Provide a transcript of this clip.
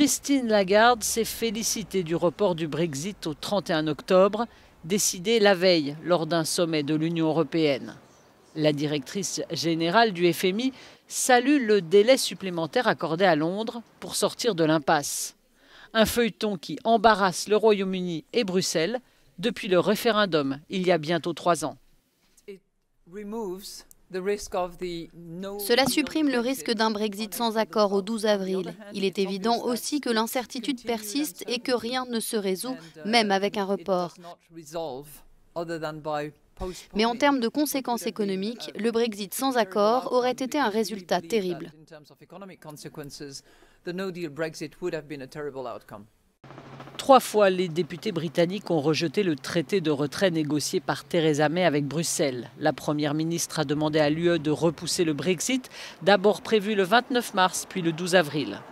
Christine Lagarde s'est félicitée du report du Brexit au 31 octobre, décidé la veille lors d'un sommet de l'Union européenne. La directrice générale du FMI salue le délai supplémentaire accordé à Londres pour sortir de l'impasse. Un feuilleton qui embarrasse le Royaume-Uni et Bruxelles depuis le référendum il y a bientôt 3 ans. Cela supprime le risque d'un Brexit sans accord au 12 avril. Il est évident aussi que l'incertitude persiste et que rien ne se résout, même avec un report. Mais en termes de conséquences économiques, le Brexit sans accord aurait été un résultat terrible. 3 fois, les députés britanniques ont rejeté le traité de retrait négocié par Theresa May avec Bruxelles. La première ministre a demandé à l'UE de repousser le Brexit, d'abord prévu le 29 mars, puis le 12 avril.